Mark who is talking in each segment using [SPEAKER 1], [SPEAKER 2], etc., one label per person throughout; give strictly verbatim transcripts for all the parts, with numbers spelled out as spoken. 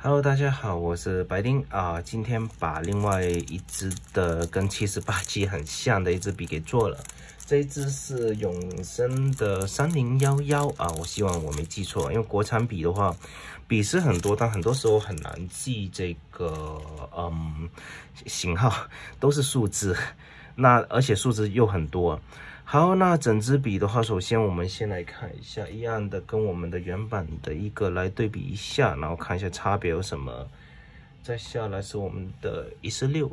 [SPEAKER 1] Hello， 大家好，我是白丁啊。今天把另外一支的跟七十八 G 很像的一支笔给做了。这一支是永生的三零一一啊，我希望我没记错，因为国产笔的话，笔是很多，但很多时候很难记这个嗯型号，都是数字，那而且数字又很多。好，那整支笔的话，首先我们先来看一下，一样的跟我们的原版的一个来对比一下，然后看一下差别有什么。再下来是我们的一四六，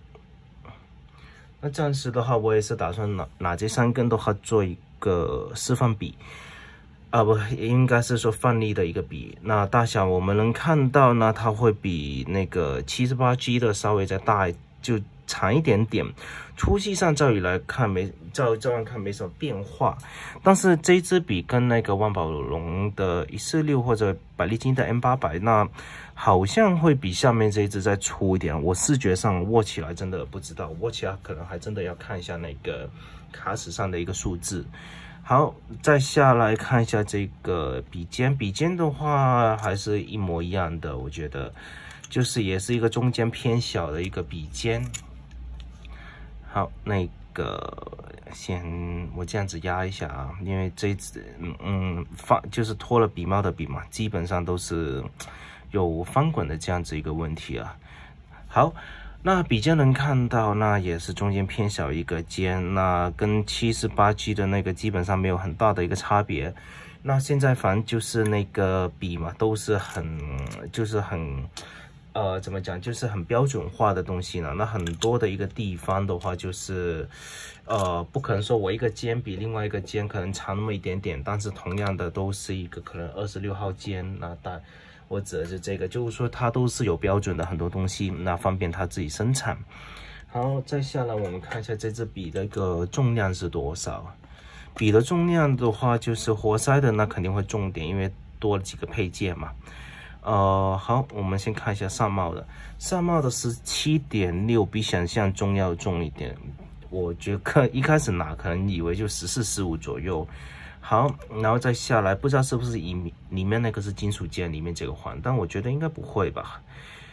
[SPEAKER 1] 那暂时的话，我也是打算拿拿这三根的话做一个示范笔，啊不，应该是说范例的一个笔。那大小我们能看到呢，它会比那个七十八 G 的稍微再大，就长一点点。粗细上照理来看没照照样看没什么变化，但是这支笔跟那个万宝龙的一四六或者百利金的 M 八百，那好像会比下面这一支再粗一点。我视觉上握起来真的不知道，握起来可能还真的要看一下那个卡尺上的一个数字。好，再下来看一下这个笔尖，笔尖的话还是一模一样的，我觉得就是也是一个中间偏小的一个笔尖。好，那个先我这样子压一下啊，因为这一支嗯嗯翻就是脱了笔帽的笔嘛，基本上都是有翻滚的这样子一个问题啊。好，那笔尖能看到，那也是中间偏小一个尖，那跟七十八 G 的那个基本上没有很大的一个差别。那现在反正就是那个笔嘛，都是很就是很。呃，怎么讲，就是很标准化的东西呢。那很多的一个地方的话，就是，呃，不可能说我一个尖比另外一个尖可能长那么一点点，但是同样的都是一个可能二十六号尖。那但我指的是这个，就是说它都是有标准的很多东西，那方便它自己生产。好，再下来我们看一下这支笔的一个重量是多少。笔的重量的话，就是活塞的那肯定会重点，因为多了几个配件嘛。呃，好，我们先看一下上帽的，上帽的是 七点六， 比想象中要重一点。我觉得一开始拿可能以为就十四、十五左右。好，然后再下来，不知道是不是里里面那个是金属件里面这个环，但我觉得应该不会吧。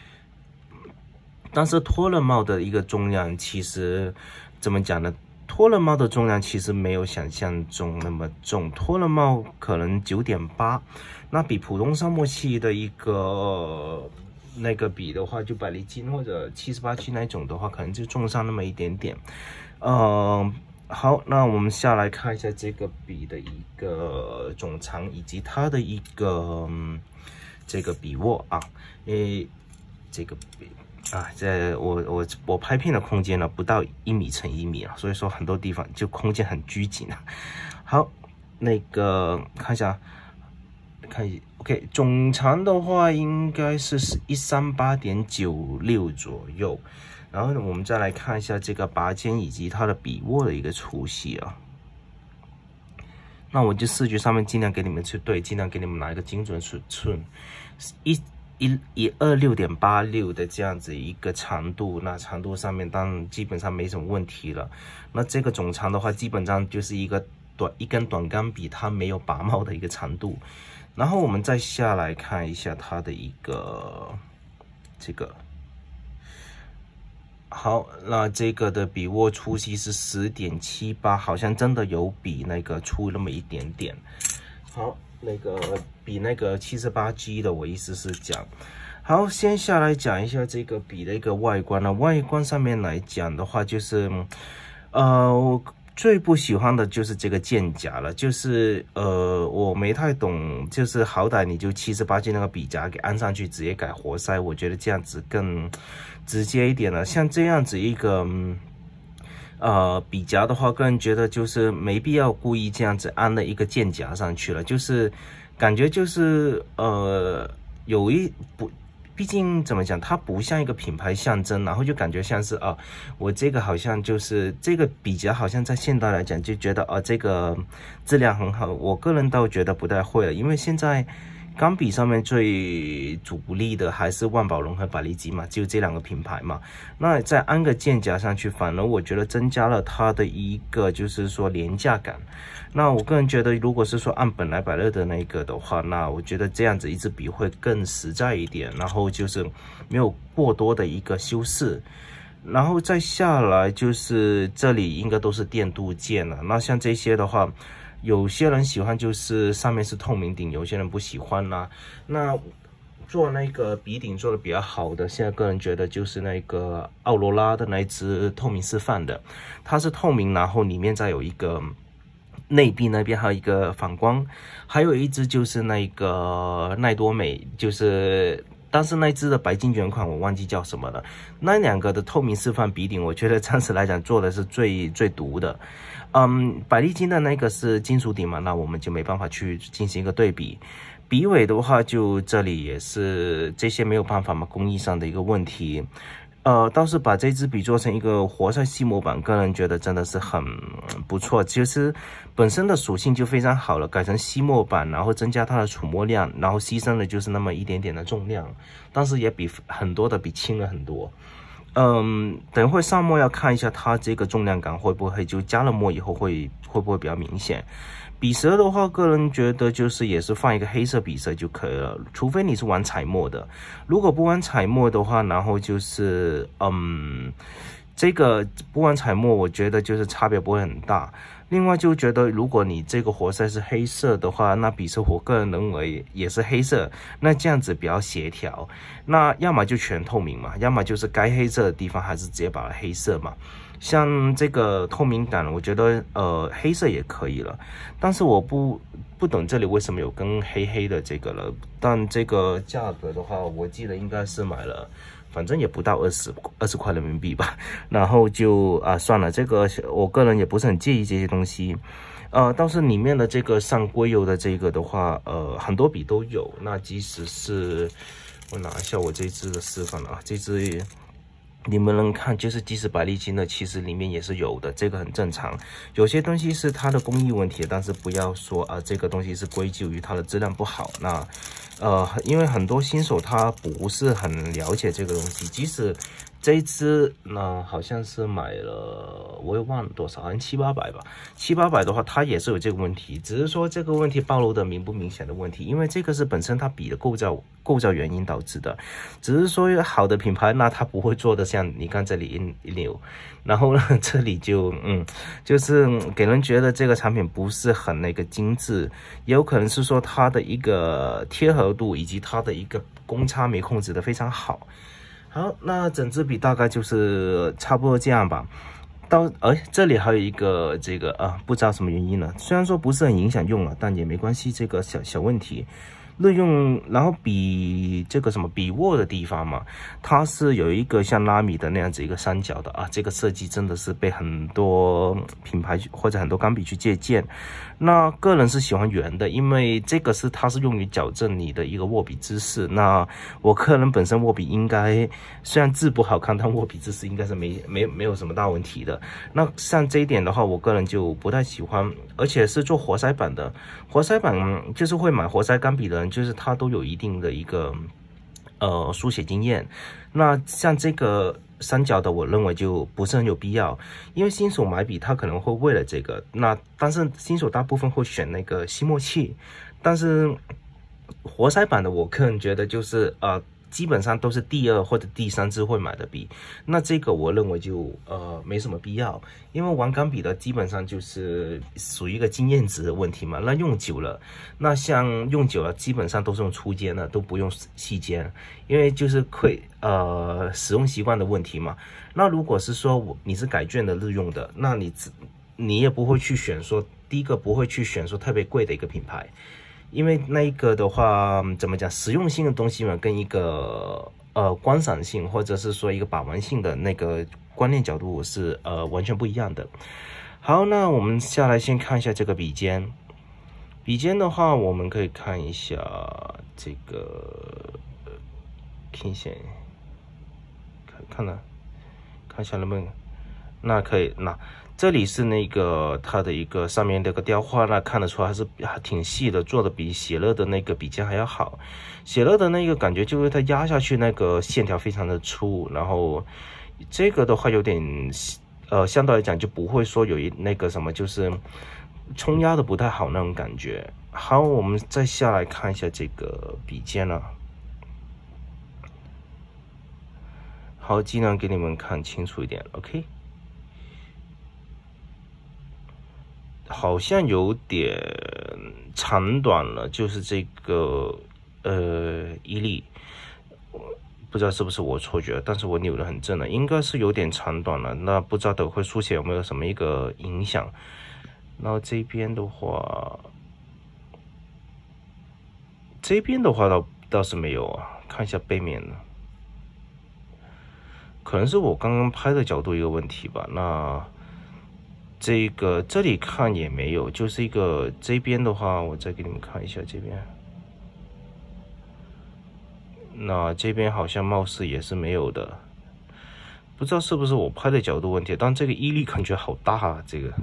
[SPEAKER 1] 但是脱了帽的一个重量，其实怎么讲呢？脱了帽的重量其实没有想象中那么重，脱了帽可能 九点八， 那比普通沙漠系的一个那个笔的话，就百利金或者七十八 G 那种的话，可能就重上那么一点点。呃，好，那我们下来看一下这个笔的一个总长以及它的一个、嗯、这个笔握啊，诶，这个笔。啊，这我我我拍片的空间呢不到一米乘一米啊，所以说很多地方就空间很拘谨啊。好，那个看一下，看一 OK， 总长的话应该是一三八点九六左右。然后呢，我们再来看一下这个拔尖以及它的笔握的一个粗细啊。那我就视觉上面尽量给你们去对，尽量给你们拿一个精准尺寸，一。一一二六点八六的这样子一个长度，那长度上面当然基本上没什么问题了。那这个总长的话，基本上就是一个短一根短钢笔，它没有拔帽的一个长度。然后我们再下来看一下它的一个这个，好，那这个的笔握粗细是 十点七八， 好像真的有比那个粗那么一点点。好。那个比那个七十八 G 的，我意思是讲，好，先下来讲一下这个笔的一个外观呢。外观上面来讲的话，就是，呃，我最不喜欢的就是这个剑夹了，就是呃，我没太懂，就是好歹你就七十八 G 那个笔夹给安上去，直接改活塞，我觉得这样子更直接一点了。像这样子一个。嗯呃，笔夹的话，个人觉得就是没必要故意这样子安了一个剑夹上去了，就是感觉就是呃有一不，毕竟怎么讲，它不像一个品牌象征，然后就感觉像是啊，我这个好像就是这个笔夹好像在现代来讲就觉得啊这个质量很好，我个人倒觉得不太会了，因为现在钢笔上面最主力的还是万宝龙和百利基嘛，就这两个品牌嘛。那再安个剑夹上去，反而我觉得增加了它的一个就是说廉价感。那我个人觉得，如果是说按本来百乐的那个的话，那我觉得这样子一支笔会更实在一点，然后就是没有过多的一个修饰。然后再下来就是这里应该都是电镀件了。那像这些的话，有些人喜欢就是上面是透明顶，有些人不喜欢啦。那做那个笔顶做的比较好的，现在个人觉得就是那个奥罗拉的那一支透明示范的，它是透明，然后里面再有一个内壁那边还有一个反光，还有一支就是那个奈多美，就是但是那支的白金原款我忘记叫什么了。那两个的透明示范笔顶，我觉得暂时来讲做的是最最毒的。嗯，百利金的那个是金属顶嘛，那我们就没办法去进行一个对比。笔尾的话，就这里也是这些没有办法嘛，工艺上的一个问题。呃，倒是把这支笔做成一个活塞细墨版，个人觉得真的是很不错。其实本身的属性就非常好了，改成细墨版，然后增加它的触摸量，然后牺牲的就是那么一点点的重量，但是也比很多的笔轻了很多。嗯，等一会上墨要看一下它这个重量感会不会就加了墨以后会会不会比较明显。笔舌的话，个人觉得就是也是放一个黑色笔舌就可以了，除非你是玩彩墨的。如果不玩彩墨的话，然后就是嗯，这个不玩彩墨，我觉得就是差别不会很大。另外就觉得，如果你这个活塞是黑色的话，那笔舌我个人认为也是黑色，那这样子比较协调。那要么就全透明嘛，要么就是该黑色的地方还是直接把它黑色嘛。像这个透明感，我觉得呃黑色也可以了，但是我不不懂这里为什么有跟黑黑的这个了。但这个价格的话，我记得应该是买了，反正也不到二十二十块人民币吧。然后就啊算了，这个我个人也不是很介意这些东西。呃，倒是里面的这个上硅油的这个的话，呃很多笔都有。那即使是我拿一下我这支的示范啊，这支。你们能看，就是即使百利金的，其实里面也是有的，这个很正常。有些东西是它的工艺问题，但是不要说啊、呃，这个东西是归咎于它的质量不好。那呃，因为很多新手他不是很了解这个东西，即使这一支呢，好像是买了，我也忘了多少，好像七八百吧。七八百的话，它也是有这个问题，只是说这个问题暴露的明不明显的问题，因为这个是本身它笔的构造构造原因导致的。只是说好的品牌，那它不会做的像你看这里一流，然后呢，这里就嗯，就是给人觉得这个产品不是很那个精致，也有可能是说它的一个贴合度以及它的一个公差没控制的非常好。好，那整支笔大概就是差不多这样吧。到哎，这里还有一个这个啊，不知道什么原因了。虽然说不是很影响用了，但也没关系，这个小小问题。日用，然后笔这个什么笔握的地方嘛，它是有一个像拉米的那样子一个三角的啊，这个设计真的是被很多品牌或者很多钢笔去借鉴。那个人是喜欢圆的，因为这个是它是用于矫正你的一个握笔姿势。那我个人本身握笔应该虽然字不好看，但握笔姿势应该是没没没有什么大问题的。那像这一点的话，我个人就不太喜欢，而且是做活塞版的。活塞版就是会买活塞钢笔的人，就是他都有一定的一个呃书写经验。那像这个三角的，我认为就不是很有必要，因为新手买笔他可能会为了这个，那但是新手大部分会选那个吸墨器，但是活塞版的我个人觉得就是呃。基本上都是第二或者第三支会买的笔，那这个我认为就呃没什么必要，因为玩钢笔的基本上就是属于一个经验值的问题嘛。那用久了，那像用久了基本上都是用粗尖的，都不用细尖，因为就是会呃使用习惯的问题嘛。那如果是说我你是改卷的日用的，那你你也不会去选说第一个不会去选说特别贵的一个品牌。因为那一个的话，怎么讲，实用性的东西嘛，跟一个呃观赏性或者是说一个把玩性的那个观念角度是呃完全不一样的。好，那我们下来先看一下这个笔尖。笔尖的话，我们可以看一下这个听线，看看呢，看一下能不能，那可以，那这里是那个它的一个上面这个雕花呢，看得出来还是还挺细的，做的比喜乐的那个笔尖还要好。喜乐的那个感觉就是它压下去那个线条非常的粗，然后这个的话有点呃相对来讲就不会说有一那个什么就是冲压的不太好那种感觉。好，我们再下来看一下这个笔尖了。好，尽量给你们看清楚一点 ，OK。好像有点长短了，就是这个呃一粒，不知道是不是我错觉，但是我扭得很正了，应该是有点长短了。那不知道等会书写有没有什么一个影响？然后这边的话，这边的话倒倒是没有啊，看一下背面呢，可能是我刚刚拍的角度一个问题吧。那这个这里看也没有，就是一个这边的话，我再给你们看一下这边。那这边好像貌似也是没有的，不知道是不是我拍的角度问题。但这个毅力感觉好大啊，这个。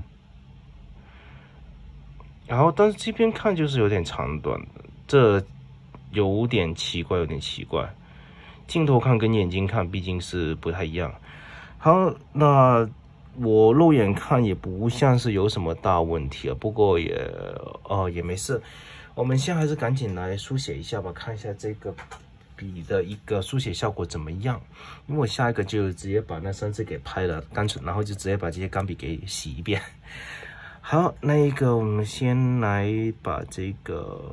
[SPEAKER 1] 然后，但是这边看就是有点长短的，这有点奇怪，有点奇怪。镜头看跟眼睛看毕竟是不太一样。好，那。我肉眼看也不像是有什么大问题啊，不过也呃也没事。我们现在还是赶紧来书写一下吧，看一下这个笔的一个书写效果怎么样。因为我下一个就直接把那三支给拍了，干脆然后就直接把这些钢笔给洗一遍。好，那个我们先来把这个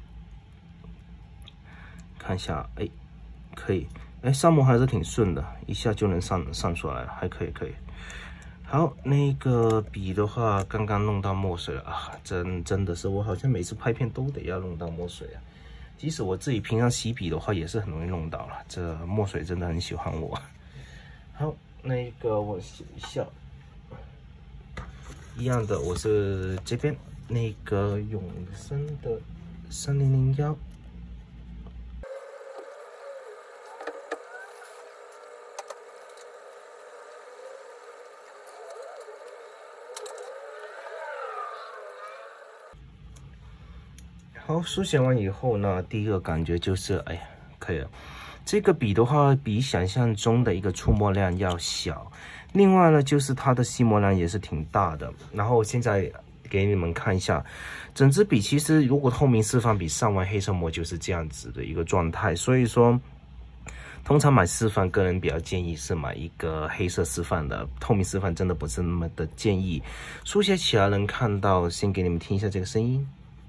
[SPEAKER 1] 看一下，哎，可以，哎，上墨还是挺顺的，一下就能上上出来了，还可以，可以。好，那个笔的话，刚刚弄到墨水了啊，真真的是我好像每次拍片都得要弄到墨水啊。即使我自己平常洗笔的话，也是很容易弄到了。这墨水真的很喜欢我。好，那个我写一下，一样的，我是这边那个永生的三零零幺。好，书写完以后呢，第一个感觉就是，哎呀，可以了。这个笔的话，比想象中的一个出墨量要小。另外呢，就是它的吸墨量也是挺大的。然后现在给你们看一下，整支笔其实如果透明四方笔上完黑色墨就是这样子的一个状态。所以说，通常买四方，个人比较建议是买一个黑色四方的，透明四方真的不是那么的建议。书写起来能看到，先给你们听一下这个声音。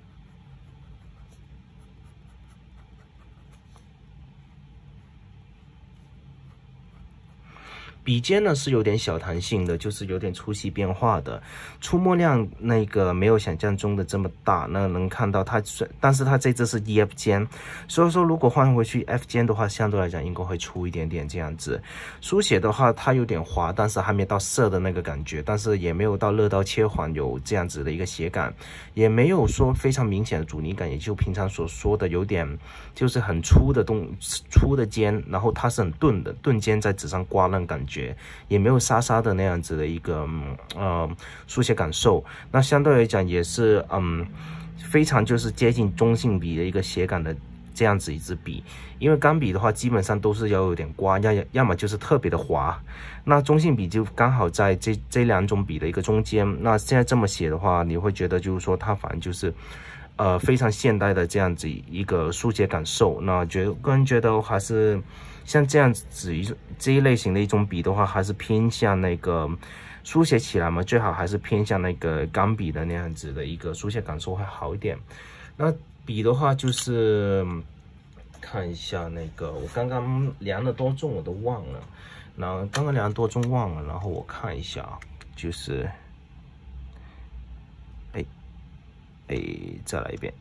[SPEAKER 1] 笔尖呢是有点小弹性的，就是有点粗细变化的，出墨量那个没有想象中的这么大。那能看到它，但是它这支是 E F 尖，所以说如果换回去 F 尖的话，相对来讲应该会粗一点点这样子。书写的话，它有点滑，但是还没到涩的那个感觉，但是也没有到热刀切环有这样子的一个写感，也没有说非常明显的阻尼感，也就平常所说的有点就是很粗的动粗的尖，然后它是很钝的钝尖在纸上刮那种感觉。也没有沙沙的那样子的一个呃书写感受，那相对来讲也是嗯非常就是接近中性笔的一个写感的这样子一支笔。因为钢笔的话基本上都是要有点刮，要要么就是特别的滑，那中性笔就刚好在这这两种笔的一个中间。那现在这么写的话，你会觉得就是说它反正就是呃非常现代的这样子一个书写感受。那觉个人觉得还是像这样子一这一类型的一种笔的话，还是偏向那个书写起来嘛，最好还是偏向那个钢笔的那样子的一个书写感受会好一点。那笔的话就是看一下那个我刚刚量了多重我都忘了，然后刚刚量多重忘了，然后我看一下啊，就是哎哎再来一遍，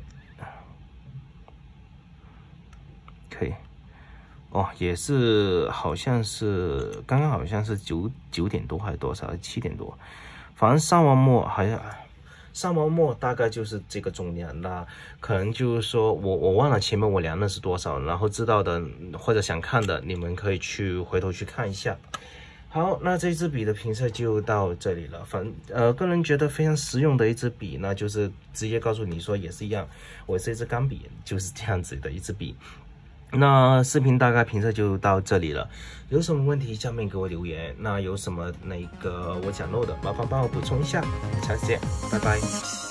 [SPEAKER 1] 可以。哦，也是，好像是刚刚好像是九九点多还是多少？七点多，反正上完墨好像上完墨大概就是这个重量。那可能就是说我我忘了前面我量的是多少，然后知道的或者想看的，你们可以去回头去看一下。 好，那这支笔的评测就到这里了。反呃，个人觉得非常实用的一支笔，那就是直接告诉你说也是一样，我是一支钢笔，就是这样子的一支笔。那视频大概评测就到这里了，有什么问题下面给我留言。那有什么那个我讲漏的，麻烦帮我补充一下。下次见，拜拜。